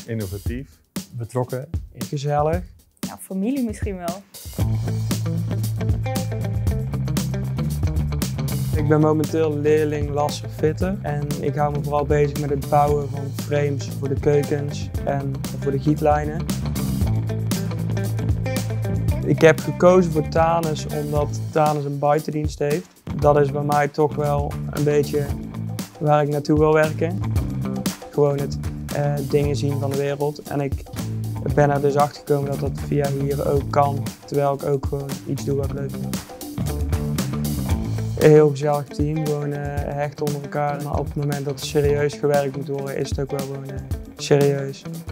Innovatief. Betrokken. Gezellig. Ja, familie misschien wel. Ik ben momenteel leerling lasser fitter en ik hou me vooral bezig met het bouwen van frames voor de keukens en voor de gietlijnen. Ik heb gekozen voor Thanes omdat Thanes een buitendienst heeft. Dat is bij mij toch wel een beetje waar ik naartoe wil werken. Gewoon het dingen zien van de wereld. En ik ben er dus achter gekomen dat dat via hier ook kan, terwijl ik ook gewoon iets doe wat ik leuk vind. Een heel gezellig team, gewoon hecht onder elkaar. Maar op het moment dat er serieus gewerkt moet worden, is het ook wel gewoon serieus.